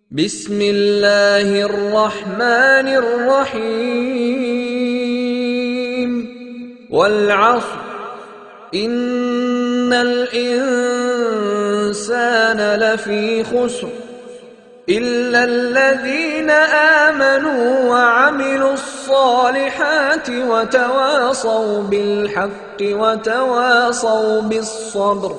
بسم الله الرحمن الرحيم والعصر إن الإنسان لفي خسر إلا الذين آمنوا وعملوا الصالحات وتواصوا بالحق وتواصوا بالصبر.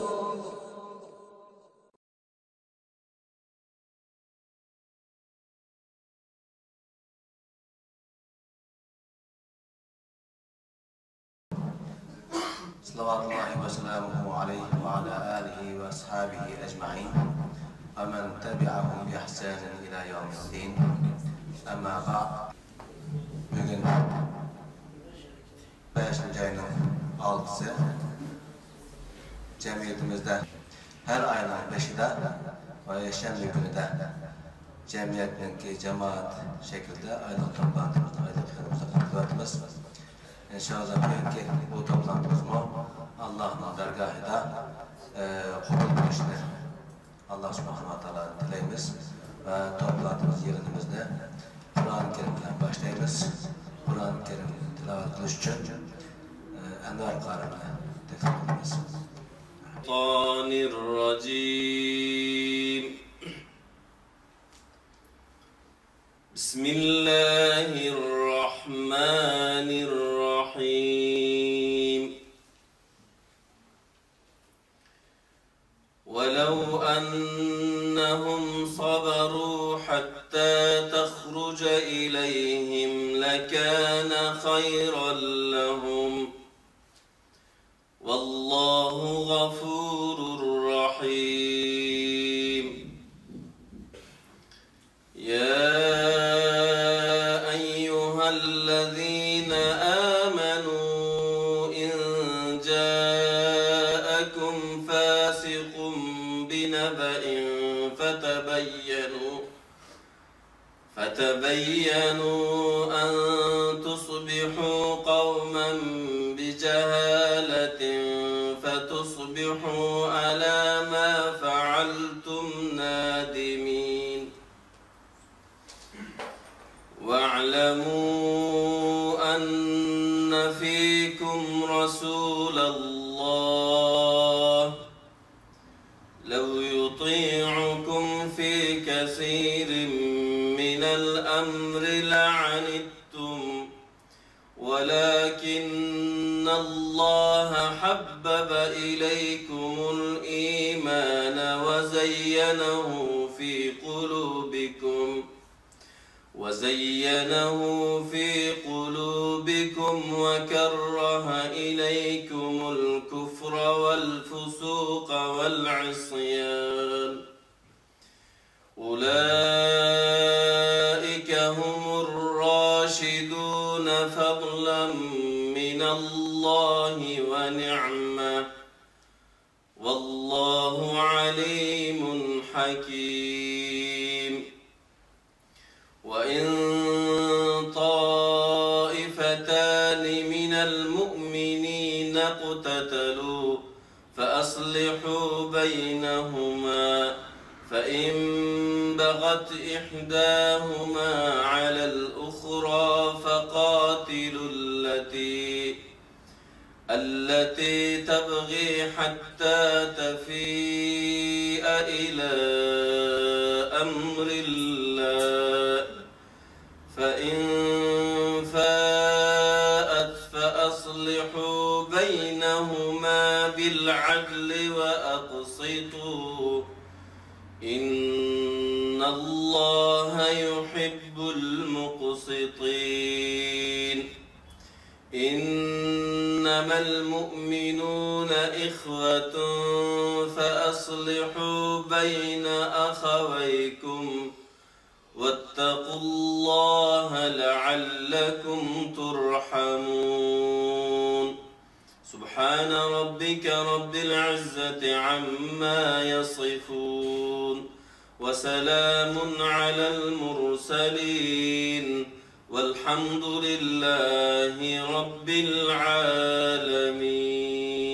صلوات الله وسلامه عليه وعلى آله وأصحابه أجمعين ومن تبعهم بإحسان إلى يوم الدين. Ama ba'd. Bugün ayının 6'sı cemiyetimizde her ayın 5'inde ve yaşayan günü de cemiyetteki cemaat şekilde aylık toplantımızda aylık toplantımız İnşallah bugünkü bu toplantımız Allah'ın dergahında kabul edilmiştir. Allah subhanahu wa ta'ala dileyimiz ve toplantımız yerimizde Kur'an-ı Kerim'den başlayınız. Kur'an-ı Kerim'i tilavet kılış için Enver Karim'e tekrar ediniz. Şeytanirracim. Bismillahirrahmanirrahim. ولو أنهم صبروا حتى تخرج إليهم لكان خيرا لهم والله غفور رحيم. يا أيها الذين آمنوا إن جاءكم فاسق بنبأ فتبينوا أن تصبحوا قوما بجهالة فتصبحوا على ما فعلتم نادمين. واعلموا أن فيكم رسول الله لو يطيعكم في كثير من الأمر لعنتم ولكن الله حبب إليكم الإيمان وزينه في قلوبكم وكره إليكم الكفر والفسوق والعصيان أولئك هم الراشدون فضلا من الله ونعمة والله عليم حكيم. وإن طائفتان من المؤمنين اقتتلوا فأصلحوا بينهما فإن بغت إحداهما على الأخرى فقاتلوا التي تبغي حتى تفيء إلى أمر الله فإن فاءت فأصلحوا بينهما بالعدل وأقسطوا إن الله يحب المقسطين. إنما المؤمنون إخوة فأصلحوا بين أخويكم واتقوا الله لعلكم ترحمون. سبحان ربك رب العزة عما يصفون وسلام على المرسلين والحمد لله رب العالمين.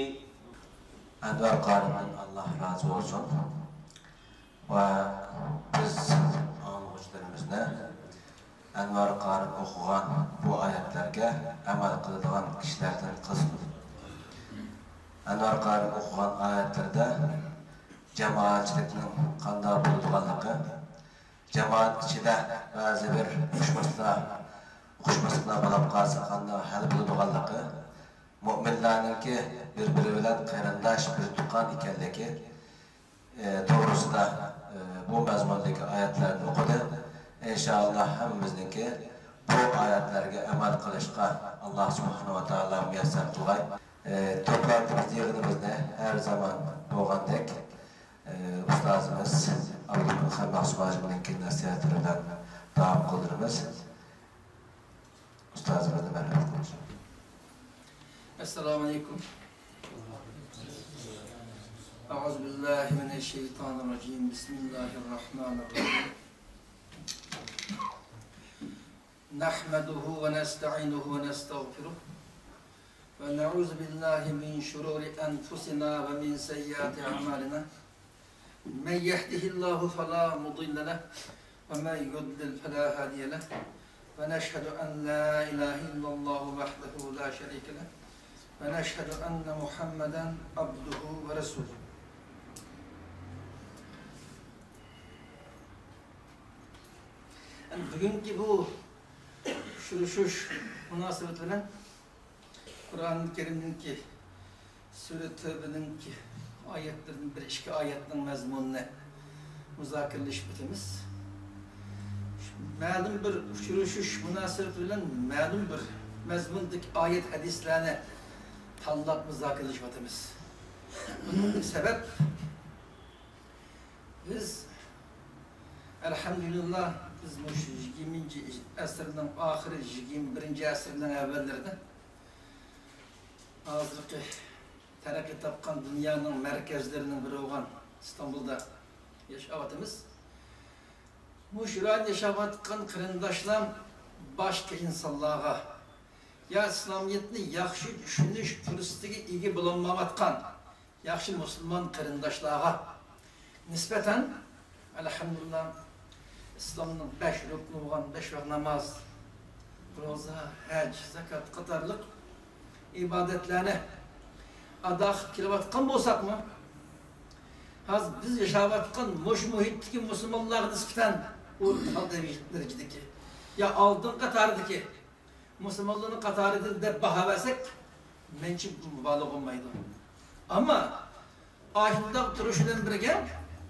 Enver Karim'den Allah razı olsun. Ve biz özüne Envar Qarı okuğan bu ayetlerge amal kılıdığan kişilerden kılsın. Envar Qarı okuğan ayetlerde cemaatçilikinin kanda bulduğanlığı, cemaat içinde bazı bir uçmasına bulup kalsa kanda hal bulduğanlığı, müminlerin ki birbiri bilen kayrandaş bir tukan ikenleki doğrusu da bu mezmundaki ayetlerini okudu. İnşallah hemimizdeki bu ayetlerge amal kılışka Allah subhanahu wa ta'ala müyesser kılay. Toplantımız yığınımızda her zaman boğandek ustazımız Abdülkhan Mahsubacım'ın nasihatlerinden devam kıldırımız. Ustazımızla merhaba konuşalım. Esselamu Aleyküm. Euzubillahimineşşeytanirracim. Bismillahirrahmanirrahim. Nahmeduhu ve nesta'inuhu ve nestağfiruh. Ve na'uzu billahi min şururi enfusina ve min seyyiati a'malina. Men yehdihillahu fela mudille leh ve men yudlil fela hadiye leh. Ve neşhedü en la ilahe illallah vahdehu la şerike leh. Ve neşhedü enne Muhammeden abduhu ve resulü. Yani bugünkü bu şuruşuş münasebet bilen Kur'an-ı Kerim'deki Sure-i Tevbe'ninki ayetlerin bir iki ayetinin mezmununa müzakereleşmemiz. Ma'lum bir şuruşuş münasebet bilen ma'lum bir mezmundaki ayet hadislerine tanlap müzakereleşmemiz. Bunun sebep biz elhamdülillah biz bu 20. asırdan ahiri 21. asırdan evvellerden hazırki terakki tapkan dünyanın merkezlerinin biri olan İstanbul'da yaşavatımız. Bu şurada yaşavatkan kırındaşlar başka insanlığa ya İslamiyetni yaxşı düşünüş turistigi igi bulunmavatkan yaxşı Müslüman kırındaşlara nispeten elhamdülillah İslam'ın 5 rüknü olan 5 vakit namaz, roza, hac, zakat katarlık ibadetlerine adak kilovatkan bolsak mı? Biz yaşavatkan muş muhitteki Müslümanlar nispeten orta derecedeki ya aldın katardaki Müslümanlığın katarıdır de baha versek mençip mübalağ olmaydı. Ama ahirde duruşundan birge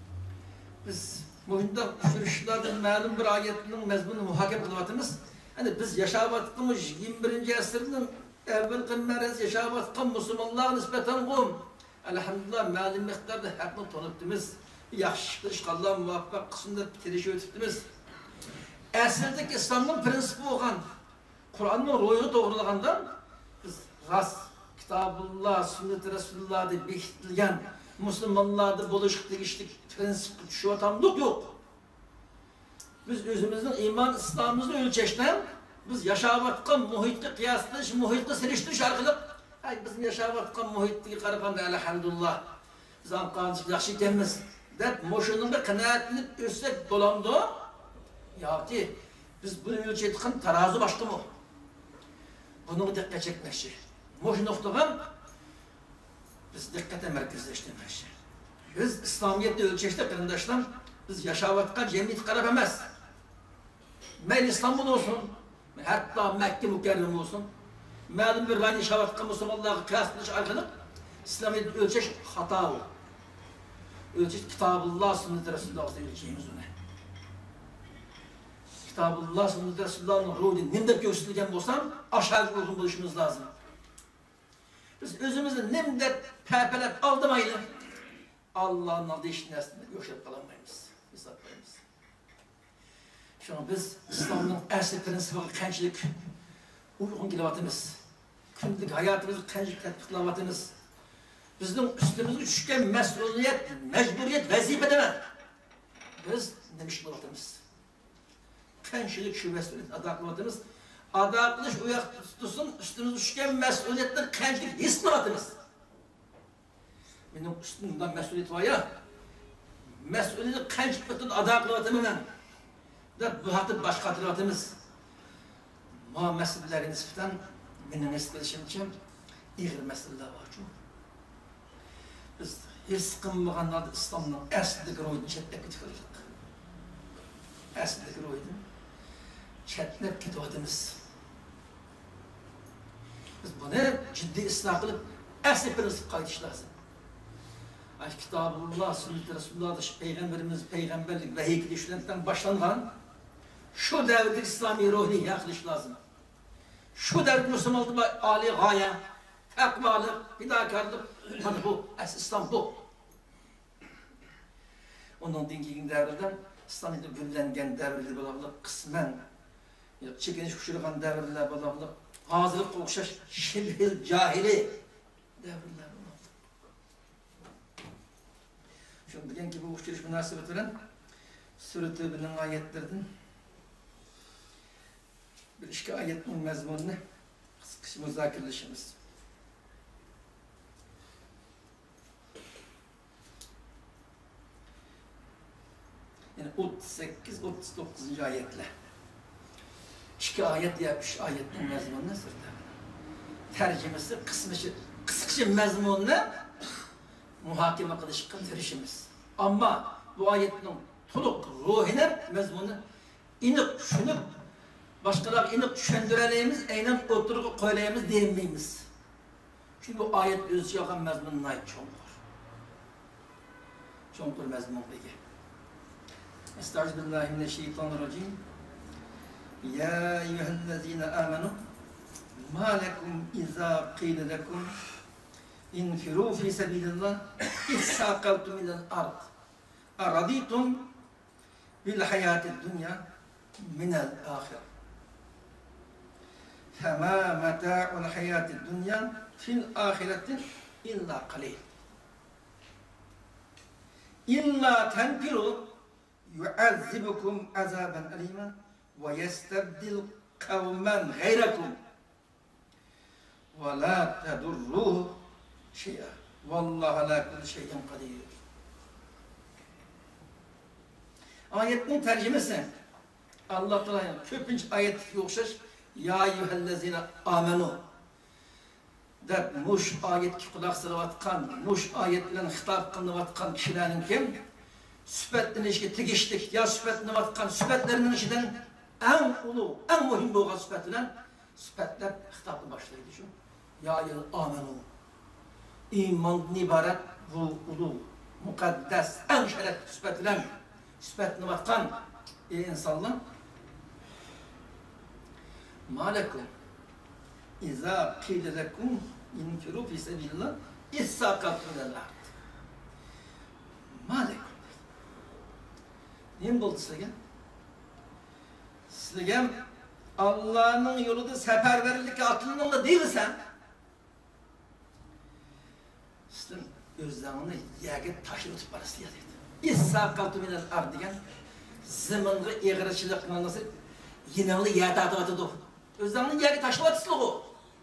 biz muhinde sürüşlerden məlum bir ayetinin mezmunu muhakeme kılvatımız hani biz yaşavatımız 21. asırın evvel kılmarız yaşavatkan Müslümanlar nispeten kum elhamdülillah məlum miktarda hakkını tanıttığımız yaxşı işgallar muvaffak kısımda bitirişi ötüttümüz. Əsildeki İslam'ın prensibi olan Kur'an'ın ruhu doğrulağından biz rast Kitabullah, Sünnet-i Resulullah'da bekitilgen Müslümanlarda buluşuk değiştik prensip şu atamlık yok. Biz özümüzün iman İslam'ımızın ölçeşten biz yaşavatkan muhitte kıyaslaş, muhitte siliştiriş arkalık bizim yaşavatkan muhitte karapanda elhamdülillah biz anqancık yaxşı ikemiz dep moşununda kanaatlenip össek dolamdı ya ki biz bunu ölçetken tarazi başka mı? Bunu dikkat çekmekçi. Moş noktadan biz dikkate merkezleştirmekçi. Biz İslamiyet'te ölçeşte kırındaşlar biz yaşavatkan cemiyet karab emez. Mel İstanbul olsun, hatta Mekke mükerrem olsun. Məlum bir rayni yaşavatkan Müslümanlığa kıyaslanış arkalık İslamiyet ölçeş hata o. Ölçeş Kitabullah, Sünnet-i Resulullah'da ölçeğimiz o ne? Kitabullah, Sünnet-i Resulullah'ın ruhunu nimdet gösterilgen olsam aşağı uygun buluşumuz lazım. Biz özümüzü nimdet pepelep aldımayla Allah'ın adı işinesinde yoşlayıp kalamayız. Biz atlayımız. Şu an biz İslam'ın əsli prensibi kençilik uygun kilovatımız, günlük hayatımızı kençilik tatbiklavatımız, bizim üstümüzü düşken mesuliyet, mecburiyet, vazife deme. Biz demiş kilovatımız. Kençilik şu mesuliyet adaklavatımız, adaklış uyak tutsun, üstümüzü düşken mesuliyetten kençilik hisnavatımız. Benim üstümden mesuliyet var ya, mesuliyeti kençilik tutun adaklavatımından Bu haqda başqa xatiratımız. Ma məsələləri nisbətən mənim istədiyimcə ağır məsələlər var ki. Biz his qılmağanlar İslamның əslidəki royunu çətləyib getdik. Əslidəki royunu çətləyib getdiyimiz. Biz bunu ciddi islah qılıb əsl prinsip qayıtış lazım. Kitabullah, Sünnet-i Resulullah'da Peygamberimiz, peygamberlik ve heykeli işlemekten başlanılan şu devirde İslami ruhni yakılış lazım. Şu devirde Müslümanlıkta âli gaye, takvalık, fidakarlık, hani bu, İslam bu. Onun dinki devirden İslam'da güllengen devirli bulabilir, kısmen çekiniş kuşurgan devirler bulabilir, hazırlık okşaş, şilhil, cahili devirler bulabilir. Şunu bilin ki bu uçuruş münasebet veren Sure-i Tevbe'nin ayetlerden bir iki ayetin mezmununu kısa müzakirleşimiz. Yani 38-39. ayetle. İki ayet ya üç ayetin mezmununu sırtı. Tercümesi kısıkça mezmununu muhakeme kılışıkın terişimiz. Ama bu ayetin tuluk ruhine mezmunu inip şunu başkalar inip düşündüreleyimiz, aynen oturup koylayımız değinmeyimiz. Çünkü bu ayet özü yakan mezmununa ait çoğundur. Çoğundur mezmun peki. Estağfirullah-mineşşeytanirracim. Ya eyyühellezine amenu ma lekum izâ qîle lekum İnfiru fi sebilillah İssâkaltum ilal ard Araditum bil hayâti dünya minel âhir Femâ metâ'ul hayâti dünya fil âhiretin illa qalil İlla tenfiru yu'azzibukum azâben alîmen ve yestebdil kavmen gayrekum ve la tedurruhu şey'a. Vallahi ala kulli şeyin kadir. Ayetin tercümesi Allah Teala'nın köpünç ayet yokşaş ya eyyühellezine amenu deb muş ayetki kulak sıravatkan, muş ayetlerin hitap kılıvatkan kişilerin kim? Sübetlerin işi tigiştik ya sübetlerin vatkan sübetlerinin işiden en ulu, en muhim boğaz sübetlen sübetler hitabı başlaydı şu. Ya eyyühellezine amenu İmandan ibaret bu ulu, mukaddes, en şerefli sübetilen, sübetini vatkan insanlar. Mâlekum izâ qîle lekum infiru fî sebilillah issâkaltum ilal ard. Mâlekum. Neyim oldu sizge? Sizge Allah'ın yolunda seferberlik aklınla değil mi sen? Sizin özlemini yağıt taşı tutup parası ya dedi. İssâkaltum ilal ard degan zımınğı eğricilikle nasıl yinanlı yağıt atıdı o. Özlemini yağıt taşı atısılığı o.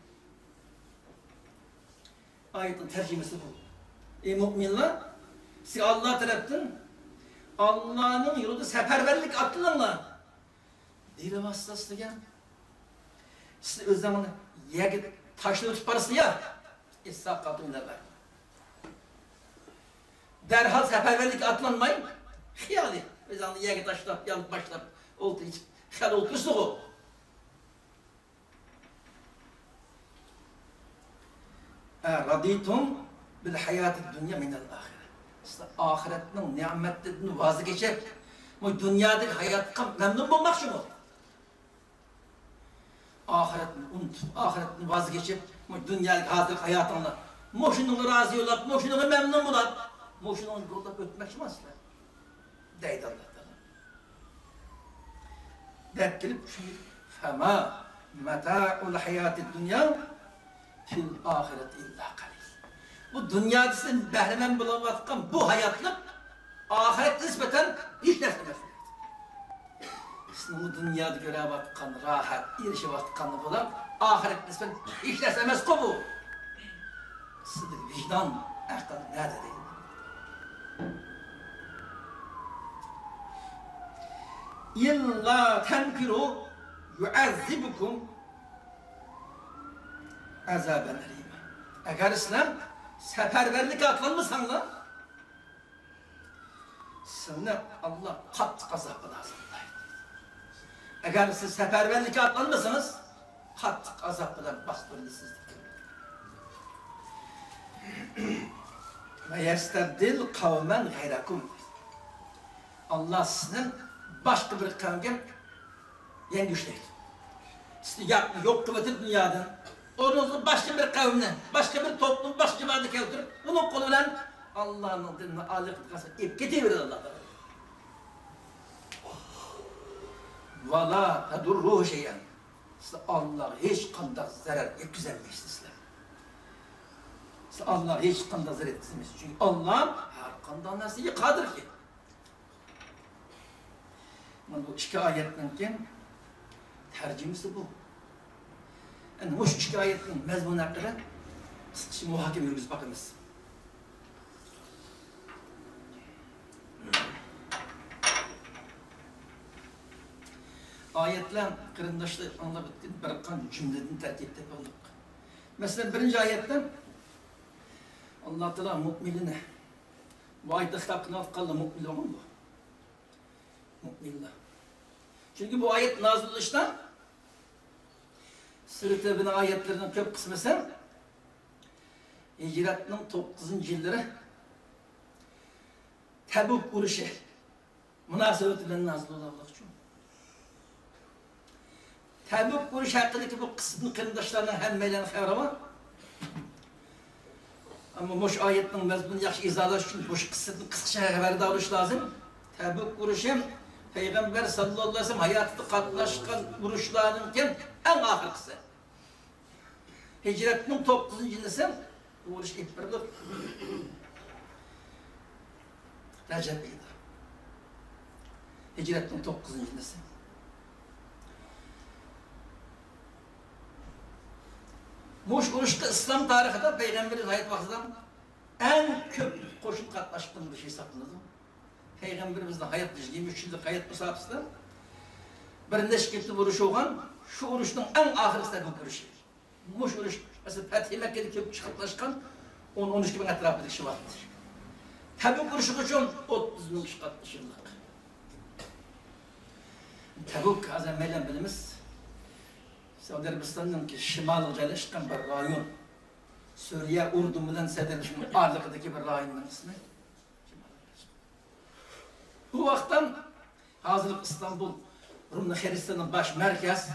Ayetin tercümesi bu. Ey müminler, siz Allah tarafından Allah'ın yolunda seferberlik aklınla değil vasıtası degan siz özlemini yağıt taşı tutup parası ya İssâkaltum ilal ard. Derhal seferberlik atlanmayın. Hiyali. Özanlı yege taşlap, yanıp başlap, oldu hiç. Hiyal olmuştu o. Raditum bil hayatı dünya minel ahire. İşte ahiretinin nimetlerini vazgeçip, bu dünyadaki hayatı memnun bulmak için o. Ahiretini unutup, ahiretini vazgeçip, bu dünyadaki hazırlık hayatınla, moşununu razı olap, moşununu memnun bulap, moşununu yolda ötmek için aslında. Deydi Allah Teala. Dep gelip şimdi فَمَا مَتَاعُ الْحَيَاتِ الدُّنْيَا fil ahireti illa kalil. Bu dünyada sizin behremen bulavatkan bu hayatlık ahiret nispeten hiç nerede mesut. Sizin bu dünyada görevatkan rahat, erişevatkanı bulan ahiret nispeten hiç nerede mesut bu. Sizin vicdan, akıl nerede değil. İlla tenfiru yuazzibukum azaben elime. Eğer İslam seferberlik atlanmasanlar seni Allah kat azap lazım. Eğer siz seferberlik atlanmasanız kat azaplar bastırılısınız. Ve yestebdil kavmen gayrakum. Allah sizin başka bir kavmden yeni güçleydi. Siz yok kuvveti dünyadan. Onu başka bir kavmden, başka bir toplum, başka bir varlık yoktur. Bunun koluyla Allah'ın dinini alıp tıkasın. İpketi verir Allah'tan. Vala tedurruhu şeyen. Size Allah hiç kanda zarar etkizemeyiz sizler. Size Allah hiç kanda zarar etkizemeyiz. Çünkü Allah her kandan nasıl kadir ki. Bu iki ayetten tercümesi bu. Yani bu iki ayetin mezmunu hakkında sıkışı muhakeme yürüyüz bakınız. Ayetler kırındaşlar anlatıp bırakan cümleden terkip yapıldık. Mesela birinci ayetten Allah Teala mu'minine bu ayette hakkında atkallı mu'min olur mu? Mu'minler. Çünkü bu ayet nazil oluştan Sırrı Tevbe'nin ayetlerinin köp kısmı sen Hicret'in 9. yılları Tebuk uruşu münasebetiyle nazil olur Allah için. Tebuk uruşu hakkındaki bu kısmın kırındaşlarına hem meylen xevra var. Ama boş ayetin mezbunu yaxşı izalaş için boş kısmın kısıkça haberdar oluş lazım. Tebuk uruşu Peygamber sallallahu aleyhi ve sellem hayatı katlaşkan vuruşlarının en ahırkısı. Hicret'in 9. yılında bu vuruş ilk birdir. Recep ayıdır. Hicret'in 9. yılında. Bu vuruşta İslam tarihinde Peygamber'in hayat vaktinden en köp koşun katlaştığım bir şey saklandı. Peygamberimizin hayat dışı 23 yıllık hayat musafasında birinde şirketli vuruşu olan şu vuruşun en ahırısı da bu vuruşu. Bu vuruş mesela Fethi Mekke'de köp çıkartlaşkan 10-13 bin etrafındaki kişi vardır. Tebuk vuruşu için 30 bin kişi katlaşırlar. Tebuk azam meylen bilimiz Saudi Arabistan'ın ki şimal yerleşken bir rayon. Suriye, Urdun bilen sedelişinin ağırlıkındaki bir rayonun ismi. Bu vaktan hazırlık İstanbul Rumlu Hristiyan'ın baş merkez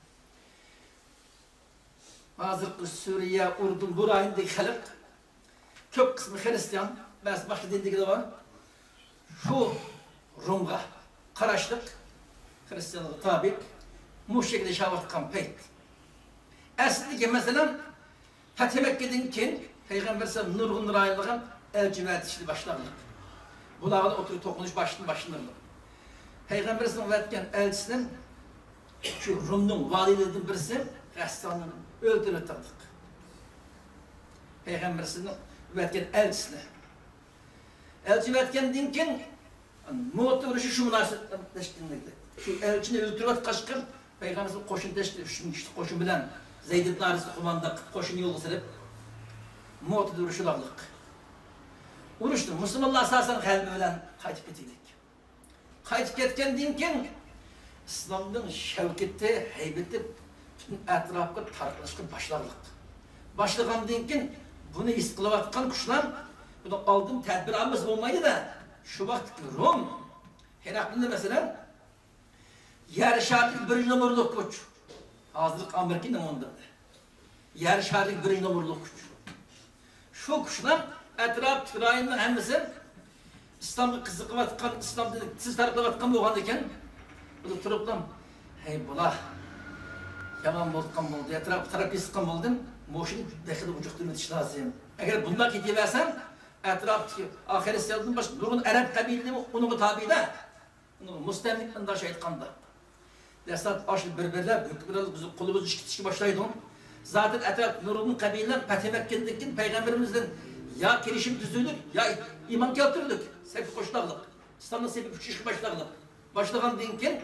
hazırlık Suriye, Urdun bu rayondaki halk çok kısmı Hristiyan başka dinleri de var. Şu Rum'a karıştık Hristiyanlığı tabi bu şekilde şavat kampeyt. Aslında mesela Fethi Mekke'den ki Peygamber sallallahu aleyhi ve sellem nurgun rayonluğun elcümet işli başlarlık. Bunlarla oturup dokunuş başlanırlar. Peygamber sallallahu aleyhi ve sellem elçisinin şu Rum'un valilerinin birisi Hristiyanlığını öldürüp tanıdık. Peygamber sallallahu aleyhi ve sellem elçisine. Elçi vetken dinken muhatta vuruşu şu münasebetler teşkilinlikte. Şu elçini öldürüp kaçkın Peygamber'in koşun teşkil, koşun bilen Zeyd ibn Haris'i kumandak koşun yolu serip muhatta vuruşularlık. Vuruştu. Müslümanlar asasen kalbi bilen kayıtıp getirdik. Kayıtıp ketken dinken İslam'ın şevketi, heybeti bütün etrafı tartışkın başlarlık. Başlayan dinken bunu istiklavatkan kuşlar bunu aldım tedbir alması olmaydı da şu vakit Rum Herakli'nde mesela yer şartlık birinci numaralı koç. Hazırlık Amerika'nın onda. Yer şartlık birinci numaralı koç. Şu kuşlar etraf tıkrayından hemmesi İslam'ı kızıkıvatkan, İslam dedik, siz tarıkıvatkan boğandayken bu da turuplam hey bula yaman boldukkan boldu, etrafı terapi sıkan boldum moşunu dekili ucukturma diş lazım. Eğer bundan gidiversen etraf ahiresi siyadın baş nurun Arap kabilini onun tabi de mustemlikten de şey etkandı. Desat aşırı birbirler, biraz bizim kolumuz işkitişki başlaydı on. Zaten etraf nurun kabilen Fethi Mekke'deki Peygamberimizden ya kirişim düzüldük ya iman yaptırdık. Sebebi koşlarlık. İslam'ın sebebi küçük başlarlık. başlagandan keyin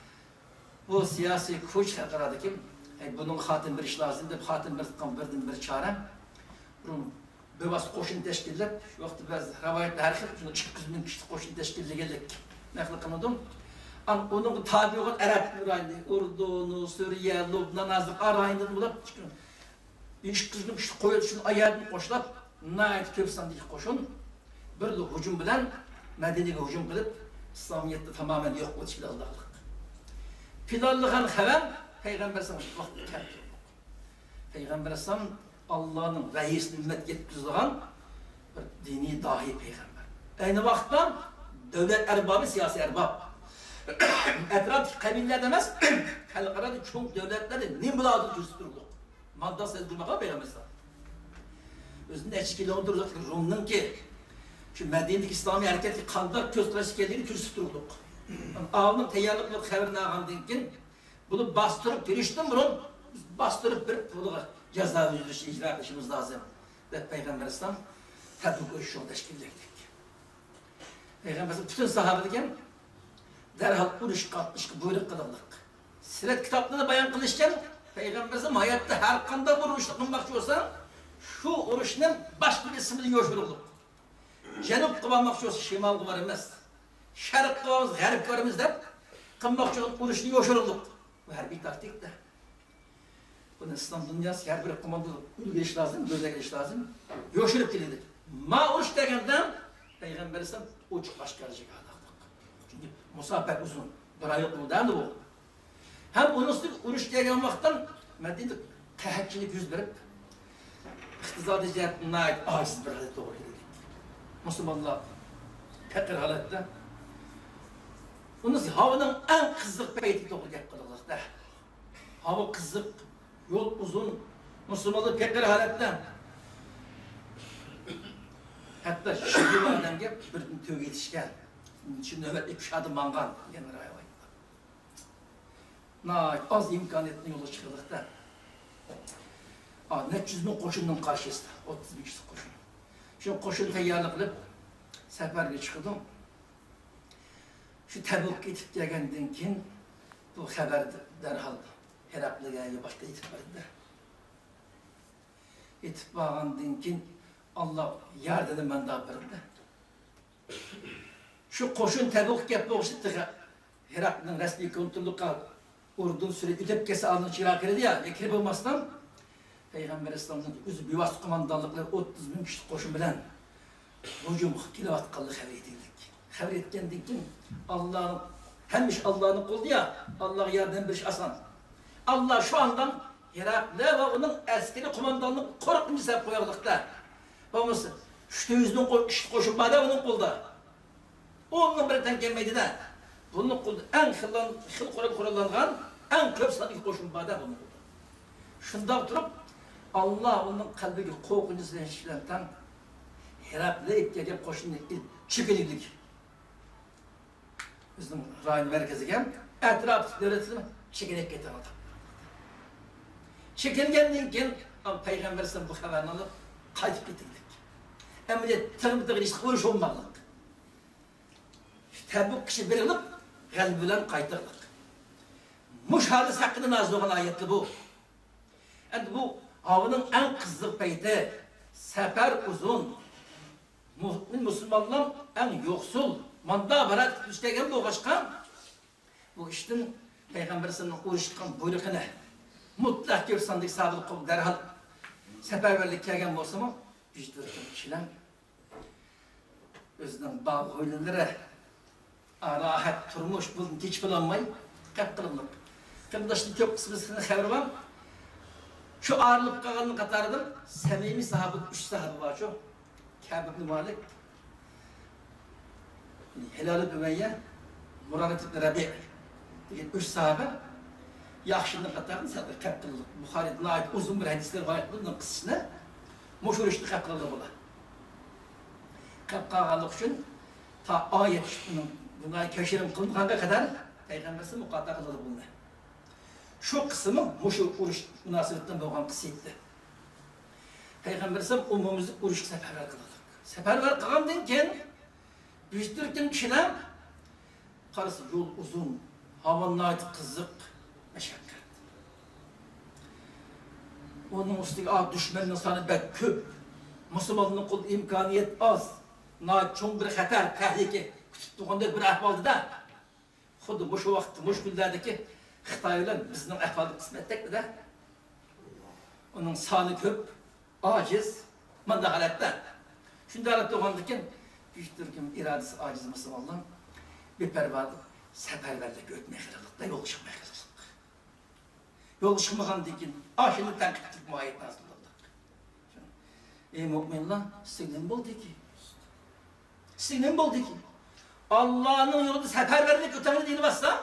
bu siyasi kuch haqidagi bunun xatim bir iş lazım deb xatim bir tutgan birden bir çare. Bunun bevas qo'shin tashkillab, shu vaqtda ba'zi rivoyatlar har xil, shuni 200 ming kishi qo'shin tashkillaganlik naql qildim. Onun tabi olan Arap Nurani, Urdunu, Suriye, Lubnan, Azık, Arayın'dan bulup 200 ming kishi qo'yib, shuni ayarını qo'shlab, nayt ko'p sonli qo'shin bir hujum bilan Madinaga hujum qilib, İslamiyatni tamamen yo'q qilish planladik. Planlagan xabar Peygamber sallallahu aleyhi ve sellem Peygamber sallallahu aleyhi ve sellem Allah'ın reisini ümmet yetkizdiğin bir dini dahi peygamber. Aynı vakıtta devlet erbabı, siyasi erbab. Etrafı kabiller demez, halkada çok devletleri ne buladı gösterdik. Madda sezdirmek peygamber sallallahu özünde eşkili oldurduk. Rum'un ki şu Medine'deki İslami hareketi kandar köstüresi geldiğini kürsüttürdük. Ağının teyyarlıklı haberini ağandığın için bunu bastırıp giriştim bunun bastırıp bir puluğa ceza veriliş icra etmemiz lazım. Ve Peygamber İslam tabi şu teşkil ettik. Peygamber İslam bütün sahabedeyken derhal uruş kalkmış buyruk kılındık. Siret kitaplarını bayan kılışken Peygamber İslam hayatta her kanda bir uruşla kılmak olsa şu uruşun başka bir ismini yoşuruluk. Cenub kıvamak olsa şimal kıvar emez. Şerif kıvamız, garip kıvarımız da kılmak olsa uruşunu yoşuruluk. Bu her bir taktik de. Bunu İslam dünyası her bir komando geliş lazım, böyle geliş lazım. Yoşurup gelinir. Ma uruş degenden Peygamber İslam uçuk başka aracı kaldık. Çünkü Musa pek uzun. Bir ay yok mu değil mi bu? Hem onun üstü uruş degen vaktan Medine'de tehekkilik yüz verip iktisadi cihetine ait aciz bir halde doğru edildik. Müslümanlar tekrar halette onun havanın en kızlık peyti doğru yapılırlar da. Hava kızlık, yol uzun, Müslümanlar tekrar haletten. Hatta şimdi bu adamga bir gün tövbe yetişken, şimdi nöbetli kuşadı mangan degan rivayet var. Az imkaniyetli yola çıkıldık da. Net 100 ming qo'shinning qarshisida 30 ming kishi qo'shin. Shu qo'shin tayyorlik qilib safarga chiqdim. Shu Tabukka yetib kelgandan keyin bu xabar darhol Heraklga boshqa yetib bordi. Yetib borgandan keyin Allah yardımını manda berdi. Shu qo'shin Tabuk gap o'xshatdi. Heraklning rasmiy kontrolliqqa Urdun sürekli ötep kese alın çırağı kirdi ya, kirib olmasdan Peygamber İslam'ın özü bivas kumandanlıkları 30 bin kişi koşun bilen hücum kilovat kallı haber edildik. Haber etkendik ki Allah'ın hem iş Allah'ın kıldı ya, Allah yardım bir iş asan. Allah şu andan Herakle ve onun askeri kumandanlık korkunç sebep koyarlıkta. Babamız şu yüzünün koşun bada onun kulda. Onun birden gelmedi de bunun kulda en hıl kurallangan en köp sadık koşun bada bunun kulda. Şundan durup Allah onun kalbine korkunç sevinçlerden Herakle etkileyen koşunu çipilik. Bizim rayon merkezine etraf devletini çekinerek getiren adam. Çekilgenden keyin Peygamber Sallallahu bu haberini alıp kayıp getirdik. Hem de tırmıdığı işte uğruş olmadık. Tabuk kişi verilip kalbiyle kaytırdık. Muşhadis hakkında nazil olan ayetli bu. Yani bu avının en kızlık beyti, sefer uzun, Müslümanlar en yoksul, manda barat üsttegen bu başkan. Bu işten Peygamber Sallallahu uğraştıkan buyruğuna mutlak görsandık sabit kıl derhal seferberlik kelgen bolsa mı? Güçtürkün kişiler özünün bağ huyluları rahat turmuş bulun geç bulanmay kap kılınlık. Kımdaşlı çok kısmısının haberi var. Şu ağırlık kalanın katarıdır. Semimi sahabı, 3 sahabı var şu. Kâb ibn Malik, Hilal ibn Ümeyye, Murad ibn Rabi' diye 3 sahabe yaxşılığını katarını satır, kap kılınlık. Bukhari'den ait uzun bir hadisler var. Bunun kısmına meşhur işte kap kılınlık ola. Kap kağalık için ta ayet buna keşirim kılınlığa kadar Peygamber'si mukatta kılındı bununla. Şu kısmı meşhur uruş münasibetten doğan kısıydı. Peygamber'si umumumuzda uruş seferber kılındık. Seferber kılındığın keyin büyüktürkün kişiler Karısı yol uzun, havanın ait kızık, meşakkat. Onun üstüne düşmanın sanı bek köp. Müslümanın kul imkaniyet az. Çok bir xatar, tehlike kütüp tuğanda bir ahvaldı da. Xudu bu şu vakti, bu günlerdeki Xitaylar bizden ahvaldı kısmettekti de. Onun sanı köp, aciz, manda halatta. Şimdi halat tuğandaki güçtür ki iradesi aciz Müslümanların bir pervarlık, seferberlik ötmeye kırılıkta yol çıkmaya kırılık. Yol çıkmadan dikin, aşını tenkitlik muayet nasıl oldu? Ey müminler, sizin oldu ki? Sizin oldu ki? Allah'ın yolunda seferberlik ötemeli değil bassa?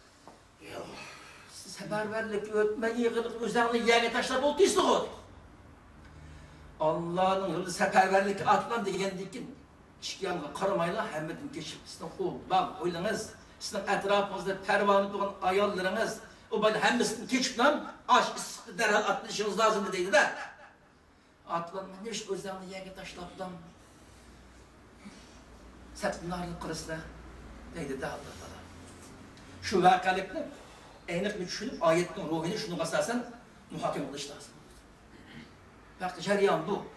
Seferberlik ötmeyi yığılıp üzerine yerine taşlar olduysa o. Allah'ın yolunda seferberlik atlan diyen dikin. Çıkıyanlığa karamayla hemmetin geçip sizden kul, bak, oylunuz, sizden etrafınızda pervanı doğan ayarlarınız, o böyle hemmesini geçip lan, aş, derhal atlayışınız lazım deydi de. Atlanma, ne işte özlerini yerine taşlaptan, septinarlı kırısla, deydi de Allah'ta. Şu vakalıklı, eynekli düşünüp ayetin ruhunu şunu basasan, muhakem oluş lazım. Bak, ceryan bu.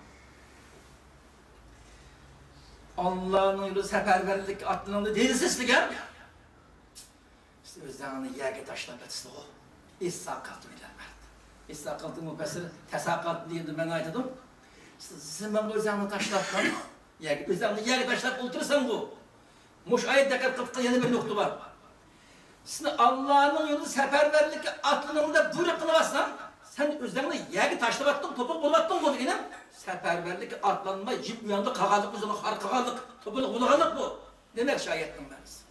Allah'ın yolu seferberlik atlandı değilsizlik ya. İşte özlerini yerine taşlaması o. İssakatı ile verdi. İssakatı müfessiri tesakatı diye ben aytadım. Sizin ben özlerini taşlatmam. Özlerini yerine taşlat oturursan bu. Muş ayet dekar kıtkı yeni bir nokta var. Şimdi Allah'ın yolu seferberlik atlanında buyruk kılavaslan, sen özlerini yerine taşlattın, topuk bulattın bu diyeyim. Seferberlik atlanma, cip uyandı, kağalık, uzun, harkağalık, topuluk, bulağalık bu. Demek şahiyetten veririz.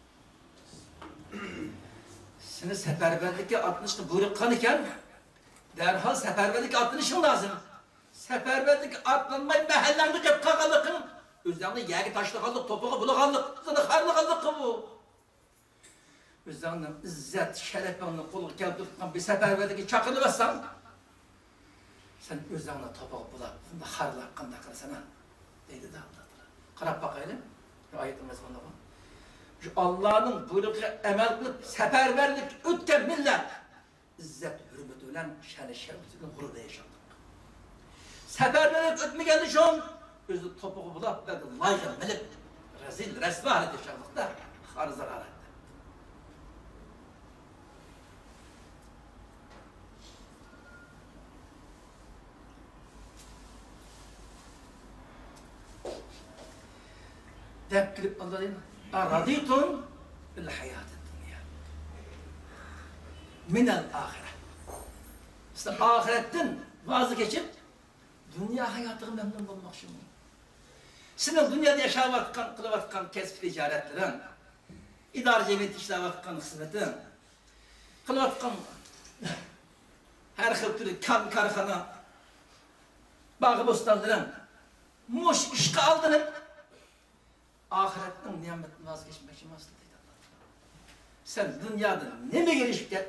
Şimdi seferberlik'e atılışını buyruk kanıken, derhal seferberlik'e atılışın lazım. Seferberlik'e atlanmayı mehellende cep kağalıkın, üzerinde yeri taşlıkalık, topuğu, bulağalık, harlıkalık bu. Üzerinde izzet, şerefini, kulu keldirtken bir seferberlik'e çakırıversen, sen özlerine topuğu bulak, bunda harlı hakkında kılsana, deydi de Allah'tır. Karab bakayım, ayetin mezmununa bak. Şu Allah'ın buyrukla emel kılıp, seferberlik ötken millet, izzet, hürmet ölen, şen-i şerefetinin gururda yaşandık. Seferberlik ötme geldi şu an, özü topuğu bulak, dedi, layık, melip, rezil, resmi halet yaşandık da, harzar halet. Dep girip Allah diyeyim, araditun bil hayatı dünya. Minel ahiret. İşte ahiretten vazgeçip dünya hayatını memnun olmak için. Senin dünyada yaşavatkan, kılavatkan kesb ticaretlerin, idare cemiyet işlevatkan kısmetin, kılavatkan her türlü kan karhana, bağı bostanların, muş işe aldığını, ahiretten nimetten vazgeçmek için nasıl dedi Allah. Sen dünyada ne mi gelişip gel?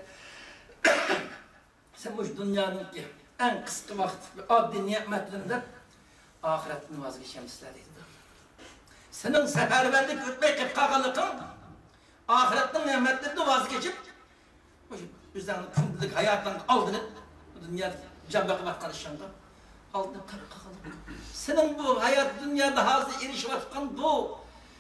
Sen bu dünyanın ki en kısa vakit adli nimetlerinden ahiretten vazgeçemezler dedi. Senin seferberlik ötmek hep kakalıkın ahiretten nimetlerinden vazgeçip üzerine kunduluk hayattan aldığını dünyada cambakı vaktan işyandı aldığını kakalık. Senin bu hayat dünyada hazır erişi vaktan bu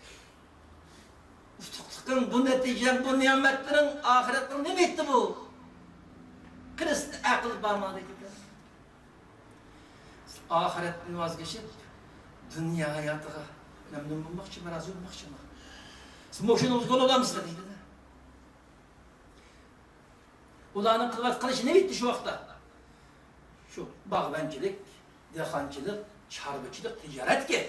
tutukluğun, bu neticen, bu nimetlerin ahiretten ne bitti bu? Kırıst akıl parmağı dedi. Ahiretten vazgeçip dünya hayatına memnun olmak için, razı olmak için. Siz boşunuz dolu olan mısınız dedi. Ulanın kılvat kılışı ne bitti şu vakta? Şu bağbencilik, dehancılık, çarbıcılık, ticaret ki.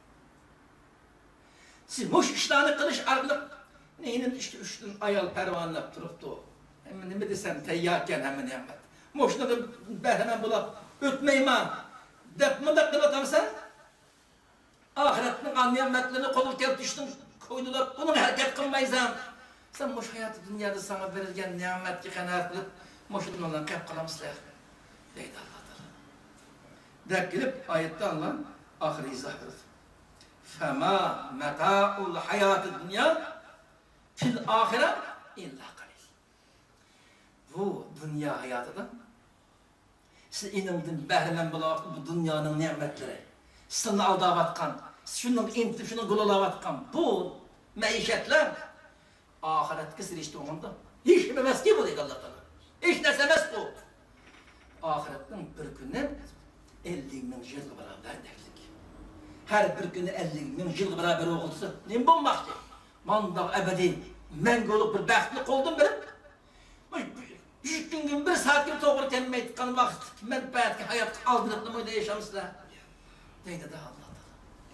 Siz boş işlerini kılış argılık, neyinin işte üçlün ayal pervanlap durup da o. Hemen ne desem teyyakken hemen hemen. Boşuna da ben hemen bulap ötmeyim ha. Depme de kılatamsan, ahiretinin anlayametlerini kolu gelip düştün, koydular, bunu hareket kılmayızam. Sen boş hayatı dünyada sana verilgen nimet ki kanaat kılıp, boşudun olan kayıp kalamışlar. Deydi Allah'tan. Dep gelip ayette Allah ahire izah verir. فَمَا مَتَاءُ الْحَيَاتِ الدُّنْيَا fil ahire illa kalil. Bu dünya hayatıdan siz inildin behremen bu dünyanın nimetleri. Sizni aldavatkan, şunun intip, şunun gulavatkan bu meişetler ahiretki sirişti onda. Hiç bilmez ki bu deydi Allah Teala. Hiç nesemez bu. Ahiretin bir günü 50.000 yıl beraber derdik. Her bir günü 50.000 yıl beraber oğulsa ne bulmak ki? Manda ebedi, menge olup bir bəxtlik oldum benim. Üç gün bir saat gibi doğru temmeye tıkan vakit, ben belki hayat aldırıklı mıydı yaşamışlar? Deydi daha Allah Teala.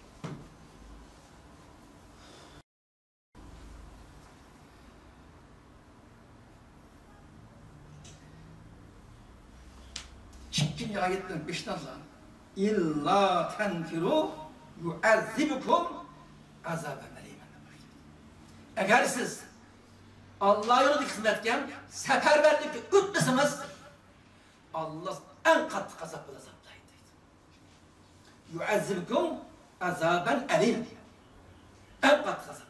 İkinci ayetten beşten Allah'ın İlla tenfiru yu'azzibukum azaben elimen. Eğer siz Allah'a yolunda hizmetken seferberlik ütmesiniz Allah en katı azaplı azaplaydı. Yu'azzibukum azaben elim. En katı azaplı.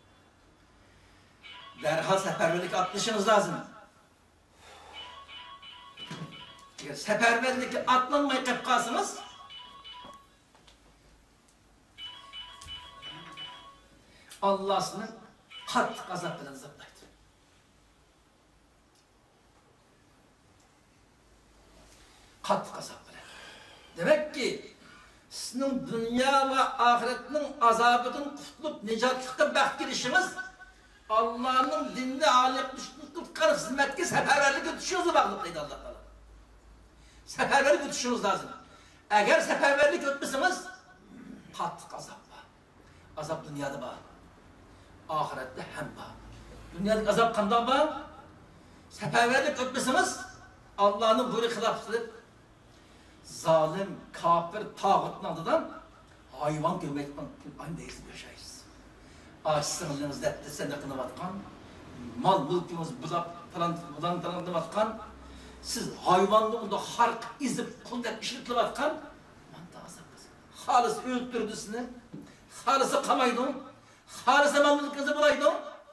Derhal seferberlik atmışınız lazım. Eğer seferberlikle atlanmayıp hep kalsınız, Allah'ın kat azaplarını azaplaydı. Kat azapları. Demek ki sizin dünya ve ahiretinin azabının kurtulup nicatlıkta bak girişimiz Allah'ın dinine aletmişlik tutkarı hizmetki seferberlik ötüşüyoruz bağlıklıydı Allah Teala. Seferberlik ötüşünüz lazım. Eğer seferberlik ötmüşsünüz, kat azap var. Azap dünyada var. Ahirette hem var. Dünyadaki azap kandan var. Seferberlik ötmüşsünüz, Allah'ın buyruğu hilafçılık, zalim, kafir, tağutun adıdan hayvan gömekten aynı değilsin yaşayız. Ağaçsınlığınız dertte sen de kınavatkan, mal mülkünüz bulan vatkan, siz hayvanlığında hark, izip, kudret, işlikle vatkan, manda azapız. Halısı öldürdüsünü, halısı kamaydın, halısı mamlılıkınızı bulaydın.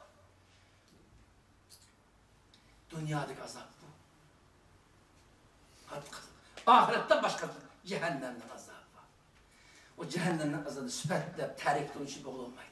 Dünyadaki azap bu. Ahiretten başka cehennemden azap var. O cehennemden azabı süpetle, tarifle onun için olmaydı.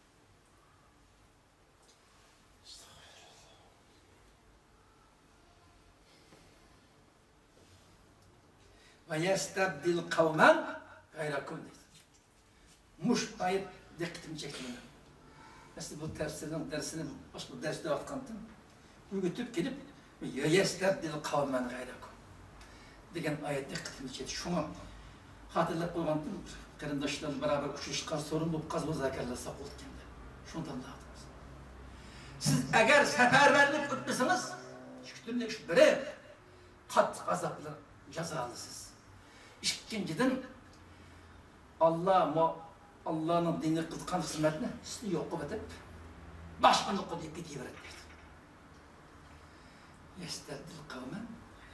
Ve yestebdil kavmen gayrakum dedi. Muş ayet dikkatimi çekti. Mesela bu dersini başka bir derste vakkandım. Götürüp gelip ve yestebdil kavmen gayrakum degen ayet dikkatimi çekti. Şuna hatırlayıp koymandım. Karındaşlarla beraber uçuşkan sorun bu kazma zakarla sap oldu kendi. Şundan da hatırlayın. Siz eğer seferberlik etmesiniz, şükürlük şüpheli kat azaplı cezalısınız. İkinciden Allah'ın dinini kızkan hizmetine sizi yok edip başkanlık odayıp gidiyor. Yesterdil kavmen.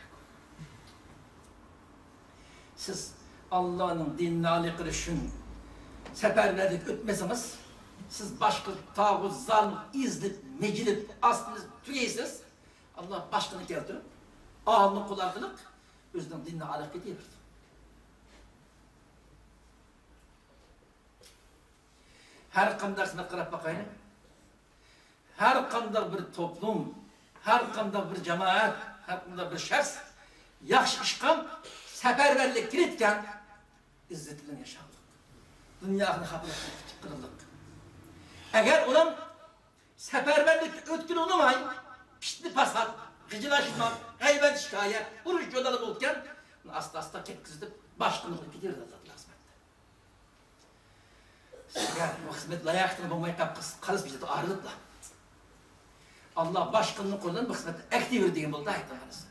Siz Allah'ın dinine aykırışın seferberlik etmesiniz, siz başka tağut, zalim, izlip, mecilip, aslınız tüyeysiniz, Allah başkanı geldirip, ağırlık kulaklık, özünün dinine alıp gidiyor. Her kandak hizmet qarab bakayım. Her kandak bir toplum, her kandak bir cemaat, her kandak bir şahs, yaxşı işkan, seferberlik giritken, izzetle yaşadık. Dünyanın hapılık kırıldık. Eğer olan seferberlik ötkün olmay, pişti pasat, gıcılaşmak, gaybet şikayet, vuruş yodalı olurken, asla ketkizip başkanlık gidiyor da eğer o hizmet layıktır bulmayı kalız bize de ağırlıkla. Allah başkanlık koyulan bu hizmeti ekti verdiğin buldu ayette kalız.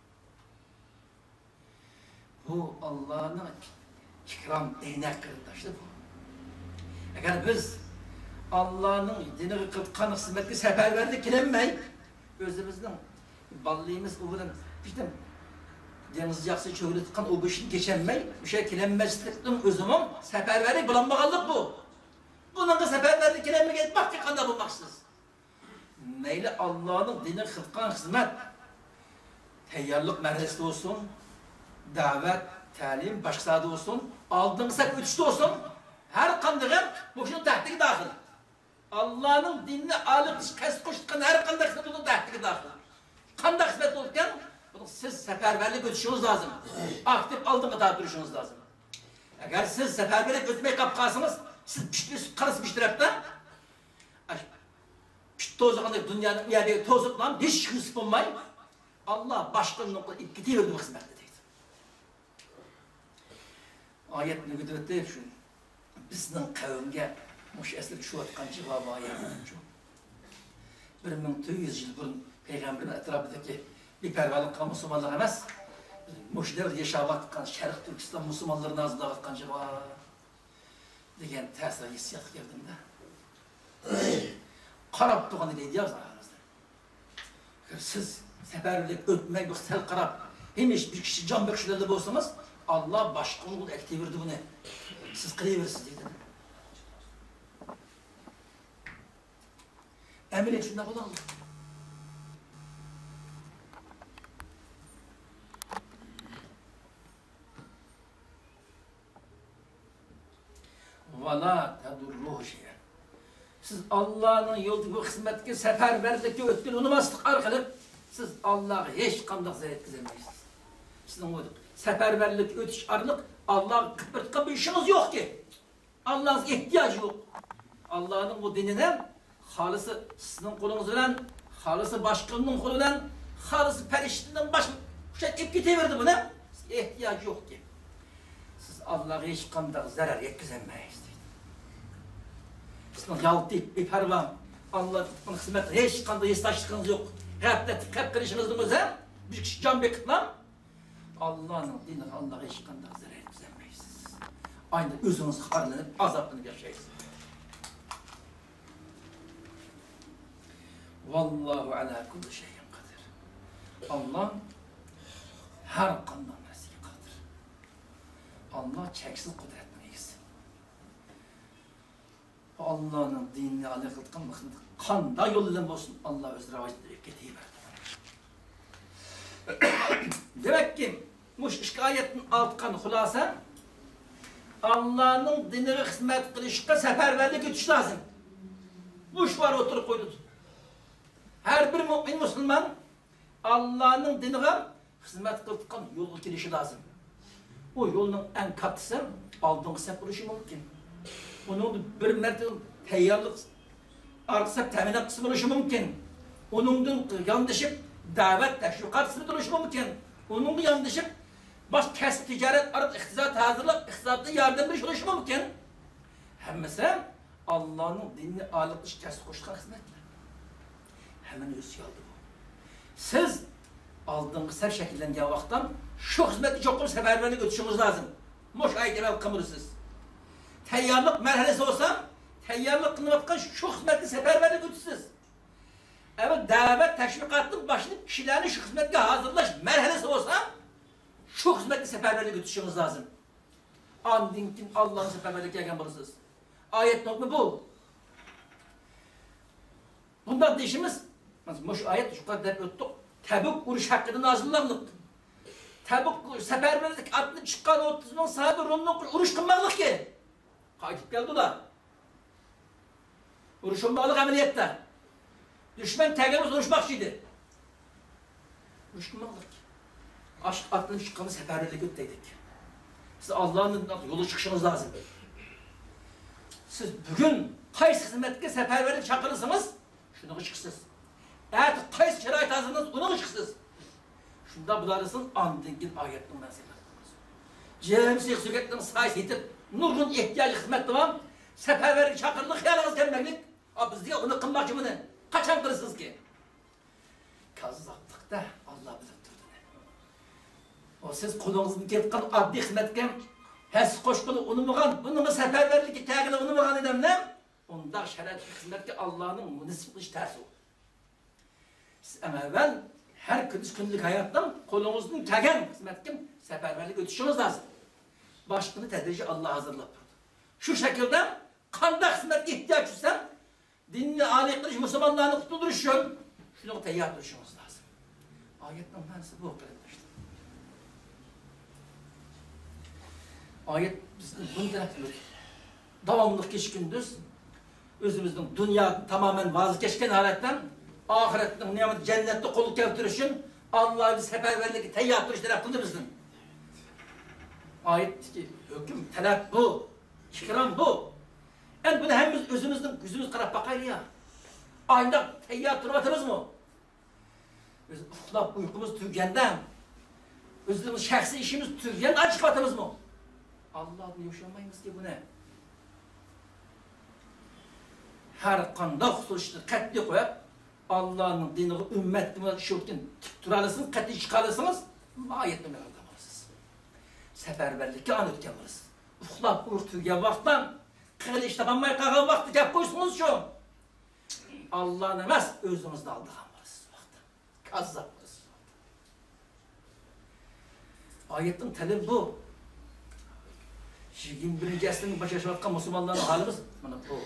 Bu Allah'ın ikram değnek kırındaştı bu. Eğer biz Allah'ın dini kılkan hizmetli seferberlik kilenmeyi, özümüzden ballığımız uğrun, işte deniz yaksı çöğülü tıkan o işini geçenmeyi, bir şey kilenmezlikten özümün seferberlik bulanmakallık bu. Bunun da seferberlik kilenmek etmek ki kanda bulmaksınız. meyli Allah'ın dini kılkan hizmet, teyyarlık merkezde olsun, davet, talim, başkasada olsun, aldığınızda üçte olsun, her kandığın bu şunun tahtiki dahil. Allah'ın dinini alıp kes koştukan her kandak hizmet olduğu tahtiki dahil. Kandak hizmet olurken siz seferberlik ötüşünüz lazım. Aktif aldığını daha duruşunuz lazım. Eğer siz seferberlik ötmeyi kapkasınız, siz piştiriyorsunuz, karısı piştirepten, pişt tozukanda dünyanın yerde tozuklan, hiç hırsız olmayın. Allah başkanın ipkiti verdi bu hizmetle deydi. Ayet mügüdürette şu, bizden kavimge, muş esir şu atkan cevabı ayetinin çok. 1900 yıl burun Peygamberin etrafındaki bir pervalık kan Müslümanlar emez. Muşlar yaşab atkan, Şerq Türkistan Müslümanlarını azlığa atkan cevabı degen tesir hissiyat geldim de. Qarab tuğan ile idiyaz aranızda. Siz seferberlik ötmek yok, sel qarab. Hemiş bir kişi can bekşilerle bolsanız, Allah başkanı bunu ektivirdi bunu. Siz kırıverirsiniz deydi. Emin et şundan olan Allah. وَلَا تَدُرُّهُ شَيْئًا. Siz Allah'ın yolda bu hizmetki seferberlikte öttüğünü unutmazdık arkalık. Siz Allah'a hiç kandak zarar etkizemeyiz. Sizin o seferberlik ötüş arılık Allah'a kıpırtıka bir işiniz yok ki. Allah'ın ihtiyacı yok. Allah'ın bu dinine halısı sizin kolunuzdan, halısı başkanının kolundan, halısı periştinden başka bir şey ipkite verdi buna. İhtiyacı yok ki. Siz Allah'a hiç kandak zarar etkizemeyiz. Sizin yaltı, bir pervan, Allah'ın hizmetine hiç kandak istaşlıkınız yok. Gaflet, kalp kırışınızın özel, bir kişi can bekitlam. Allah'ın dinine Allah'a hiç kandak zarar etkizemeyiz. Aynı özünüz harlanıp azapını yaşayırsınız. Vallahu ala kulli şeyin kadir. Allah her kandan nesiye kadir. Allah çeksiz kudretine eğilsin. Allah'ın dinini alakalı kanda yoluyla olsun. Allah öz ravacını getiğiverdi. Demek ki bu şikayetin altkan hulasa Allah'ın dinine hizmet kılışka seferberlik ötüş lazım. Bu şu var oturup koydu. Her bir mümin Müslüman Allah'ın dinine hizmet kıldıkkan yolu girişi lazım. O yolun en katısı aldığın sen kılışı mümkün. Onun bir mertebe teyyarlık arkası teminat kısmı kılışı mümkün. Onun yanlışıp davet teşvikat kısmı kılışı mümkün. Onun yanlışıp baş kesip ticaret arıp ihtizat hazırlık, ihtizatlı yardım bir kılışı mümkün. Hem mesela Allah'ın dinini ağırlıklı kesip koştukan hizmetler. Hemen üstü aldı bu. Siz aldığınız her şekillendiği vaktan şu hizmeti çok seferberlik ötüşünüz lazım. Moş ayetler kımırısız. Teyyarlık merhalesi olsa, teyyarlık kılmaktan şu hizmetli seferberlik ötüşsüz. Evet, davet teşvikatının başını kişilerin şu hizmetli hazırlaş merhalesi olsa, şu hizmetli seferberlik ötüşünüz lazım. Andin kim Allah'ın seferberlik yakan bulursunuz. Ayet nokta bu. Bundan dişimiz, moş ayet şu kadar öttük. Tebuk uruş hakkında nazırlanlık. Tebuk seferberlik adlı çıkan 30'un sahibi Rum'un uruş kılmalık ki. Kayıtıp geldi da. Uruşun bağlık ameliyette. Düşman tegerimiz uruşmak şeydi. Uruş kılmalık. Aşk adlı çıkanı seferberlik ötteydik. Siz Allah'ın yolu çıkışınız lazım. Siz bugün kayıs hizmetke seferberlik çakırırsınız, şunu çıksınız. Eğer kayıs şerait hazırınız, onu çıksınız. Şunda bularısın, andingin ayetinin meseleleri. Cehemsi sürekli sayıs yitip, nurun ihtiyacı hizmet devam, seferberlik çakırlık, yalnız gelmeklik. Biz diye onu kılmak için kaçan kırırsınız ki? Kazzaplıkta Allah bilir durdu. O siz kulunuzun ketkan adli hizmetken, hes koşkulu unumuğan, bunun seferberlik tekili unumuğan edemle, onda şeref hizmetke Allah'ın munisipli tersi olur. Ama evvel her günlük hayattan kolumuzun kegen hizmetken seferberlik ötüşünüz lazım. Başkını tedrici Allah hazırlattırdı. Şu şekilde kandak hizmetke ihtiyaç duysan, dinni âli kılış, Müslümanlarını kutulduruş için şunu teyyar duruşumuz lazım. Ayetin manası bu arkadaşlar. Ayet bizden bunu demek. Davamlılık geç gündüz, özümüzün dünya tamamen vazgeçken haletten, ahiretten, nimet cennette kolluk yaptırışın, Allah'ın seferberliği teyyar duruş tarafında bizden. Ayet ki, hüküm, talep bu, ikram bu. Yani bunu hem biz özümüzden yüzümüz karab bakaylı ya. Aynı teyyar durmatımız mı? Biz uflap uykumuz tüygenden, özümüz şahsi işimiz tüygen açık batımız mı? Allah'ın yaşamayımız ki bu ne? Her kanda hususunu katli koyup Allah'ın dinini, ümmetini şirkin tutturalısınız, katli çıkarılısınız, ayetle meraklanmalısınız. Seferberlikle an ötkenmeliyiz. Uxlap urtuya vaktan, kıyıl iştapanmaya kalkan vakti gap koysunuz şu. Allah'ın emez, özümüzde aldırganmalısınız vakti. Kazzapmalısınız. Ayetin talebi bu. 21. asrın başa yaşamakta Müslümanların halimiz bana bu.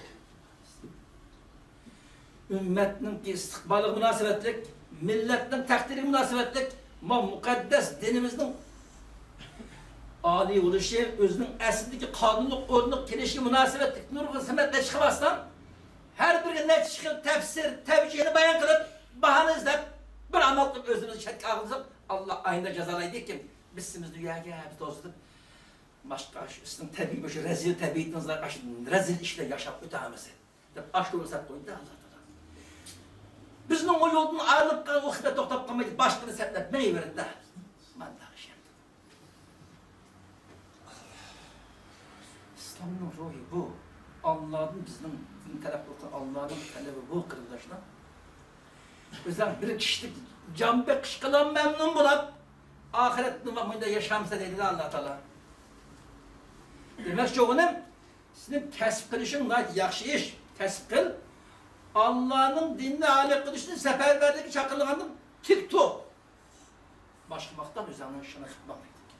Ümmetinin ki istikbalı münasebetlik, milletin takdiri münasebetlik, mukaddes dinimizin âli oluşu, özünün əslindeki kanunluk, ordunluk, kelişki münasebetlik, nurgun hizmetle çıkmazsan, her birine çıkıp tefsir, tevcihini bayan kılıp, bahane izlep, bir amal kılıp özünüzü şekli ağzınızı Allah ayında cezalaydı ki, bizsimiz dünyaya biz dostup, başka üstün tabi böyle rezil tabiitinizle rezil işle yaşap ötemizi. Aşk olursak koyun da Allah'tan. Bizning o yoldan ayrılıp kalan o hizmet toktap kalmaydı. Başkını sepletmeyi verin de. Ben de şey yaptım. İslam'ın ruhu bu. Allah'ın bizim tarafı Allah'ın talebi bu kırıldaşlar. Bizden bir kişilik canbe kışkılan memnun bulup ahiret nüvamında yaşamsa dedi Allah Teala. Demek çoğunum, sizin kesip kılışın gayet yakşı iş, kesip kıl. Allah'ın dinine âli kılışını seferberlik çakırlığının tik tu. Başka maktan üzerine şuna tutmak dedik.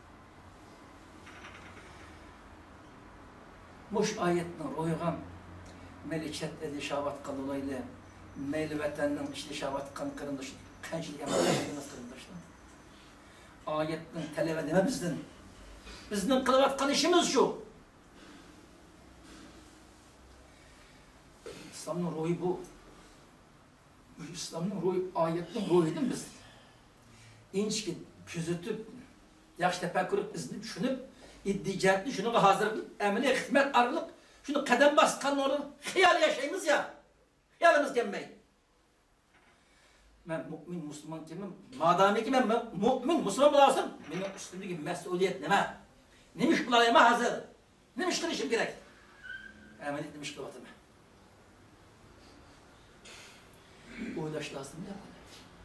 Muş ayetinin roygan, melikşet edi şavat kalılayla, meyli vatanının işte şavat kan kırındaşın, kanşılık yapmadığınız kırındaşın. Ayetinin talep edeme bizden. Bizden kılıvatkan işimiz şu. İslam'ın ruhu bu. İslam'ın ruhu, ayetin ruhu değil biz? İnçki, küzütüp, yaş tefekkürüp, izni düşünüp, iddiacatlı, şunu hazırlık, emine, hizmet, arılık, şunu kadem baskan olan hıyal yaşayımız ya. Hıyalımız gelmeyin. Ben mümin, Müslüman kimim? Madami ki ben mümin, Müslüman bulasın, benim üstümdeki mesuliyet neme? Nemiş bulayıma hazır? Nemiş kılışım gerek? Emanet nemiş kılavatımı. Uylaş lazım ya bana.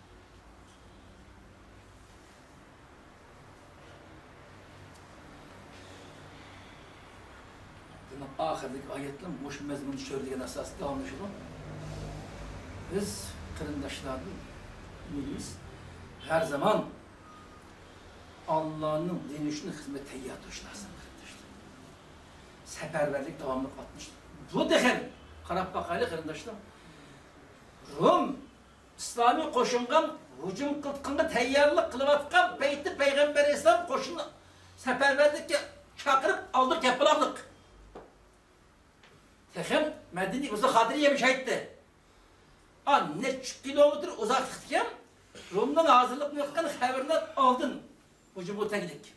Demek ahirdeki ayetle muş mezmunu söylediğin esas devam edelim. Biz kırındaşlardan ümidimiz her zaman Allah'ın dini için hizmet teyyar duruşlarsın kırındaşlar. Seferberlik devamlı atmıştır. Bu dehem karab bakaylı kırındaşlar. Rum, İslami koşungan, hücum kıltkınga teyyarlık kılıvatkan beyti Peygamber İslam koşunu seferberlikle çakırıp aldık yapıladık. Tehem Medine uzak Hadriye müşahitti. Ne kilometre uzaklıkken Rum'dan hazırlık yapkan haberler aldın. Hücumu teknik.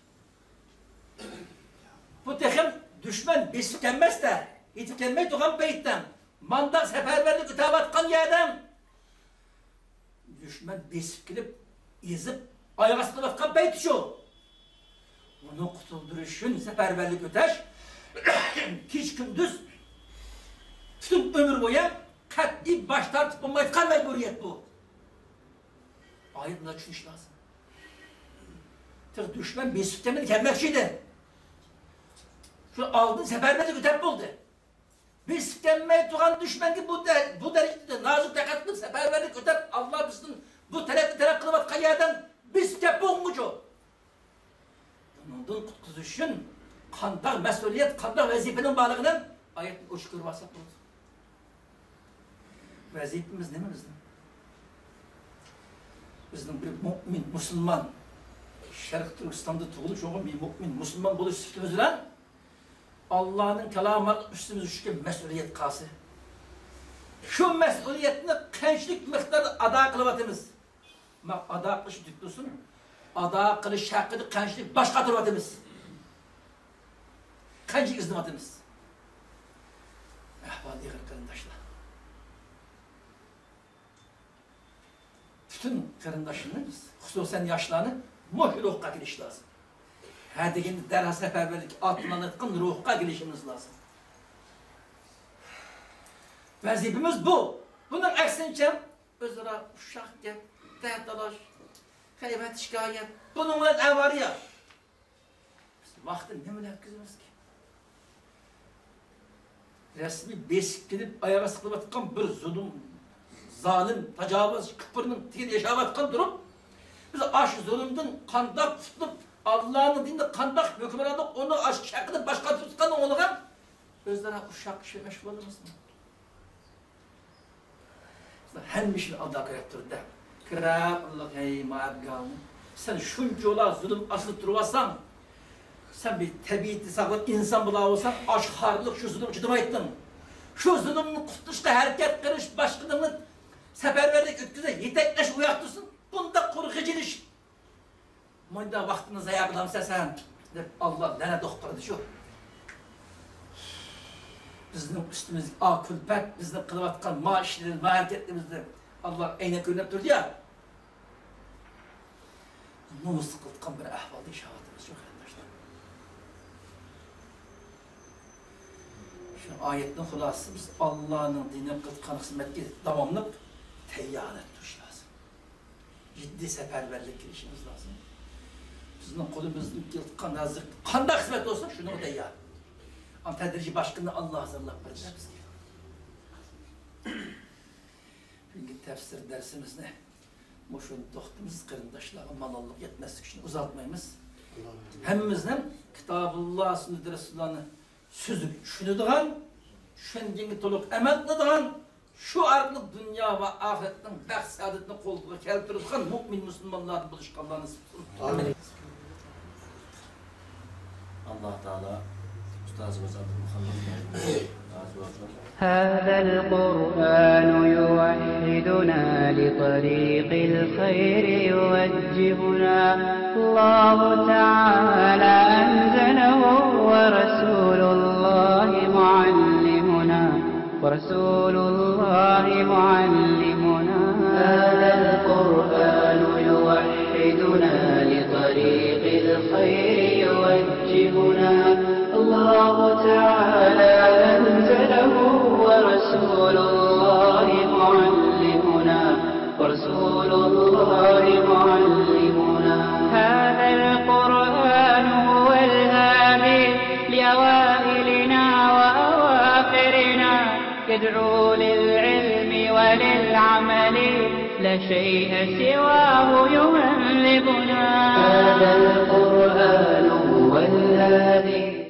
Bu tehem düşman besüklenmez de itiklenmeyi tuğan beytten. Manda seferberlik itabatkan yerden düşman besip gelip ezip ayağa sıkılatkan beyt şu. Bunu kutulduruşun seferberlik öteş hiç gündüz bütün ömür boyu katli baş tartıp olmayı kan mecburiyet bu. Ayet buna düşünüş lazım. Tık düşman besiplemedi kelmek şeydi. Şu aldın seferberlik ötep buldu. Besiplenmeye tuğan düşman ki bu derecede nazik dekatlı seferberlik ötep Allah bizim bu taraf kılıvat kayadan besiplenme olmucu. Bunun kutuzuşun kandak mesuliyet, kandak vazifenin bağlığının ayetin uçkur vasat buldu. Vazifemiz nima bizning? Bizning bir mu'min, musulmon, Sharq Turkistonda tug'ilib o'sgan bir mu'min, musulmon bo'lish sifatimiz bilan Allohning kalomati ustimizga tushgan mas'uliyat qasi. Shu mas'uliyatni qanchalik miqdorda ado qilyapmiz? Ma ado qilish diktosun, ado qilish haqida qanchalik bosh qotiryapmiz? Qanchalik izlayapmiz? Ahvol dig'ir qarindoshlar. Bütün qarindoshlarimiz, xususan yoshlarni muhluqqa kelish lozim. Ha deganda darha safarbarlik otlanayotgan ruhga kelishimiz lozim. Vazifamiz bu. Bunun aksincha o'zaro uşaq gap, dardalash, g'aybat shikoyat, bunun bilan avariya. Vaqtni nima bilan o'tkazamiz ki? Resmi besik gidip ayağa sıkılayotgan bir zulüm, zalim, tacavüz, kıpırının tili yaşayotgan durup, biz aş zulümden kandak tutulup, Allah'ın dininde kandak hükümranı onu aş şekilde başka tutkan onuğa özlere uşak şey meşgul oluruz mu? Hem işin Allah kırıktır da. Kırık Allah ey mağabgâını. Sen şunca ola zulüm asılıp durvasan, sen bir tabiiyeti sağlık insan bula olsan, aşharlık şu zulüm çıdımaydın. Şu zulümün kutuşta hareket kırış, başkılığını seferberlik ötküze yetekleş uyaktırsın. Bunda korkucu iş. Mayda vaktini zaya kılamsa sen, Allah nene doktordu şu. Bizim üstümüz a külpet, bizim kılıvatkan ma işlerimiz, ma hareketlerimizde Allah eyne görünüp durdu ya. Numus kıldıkan bir ahvalda işaretimiz yok arkadaşlar. Şu ayetin hulası biz Allah'ın dinine kıldıkan hizmetki tamamlanıp teyyanet duruş lazım. Ciddi seferberlik girişimiz lazım. Bizim kolumuzun kıldıkan hazır, kanda hizmet olsa şunu teyyanet. Ama tedrici başkını Allah hazırlap verecek bize. Bugün tefsir dersimiz ne? Moşun doktumuz, kırındaşlar, malallık yetmezlik için uzatmayımız. Hemimizden Kitabullah Sünnet Resulullah'ını süzüp düşünüdüğün, şengengi toluk emetlediğin, şu arkalık dünya ve ahiretten bəxt saadetini kolduğu keltirdiğin mümin Müslümanlarını buluşkanlarını sıfırın. Allah Teala هذا القرآن يوحدنا لطريق الخير يوجهنا الله تعالى أنزله ورسول الله معلمنا هذا القرآن يوحدنا لطريق الخير يوجهنا الله تعالى أنزله ورسول الله معلمنا هذا القرآن هو الهادي لأوائلنا وأواخرنا يدعو للعلم وللعمل لا شيء سواه يهذبنا هذا القرآن هو الهادي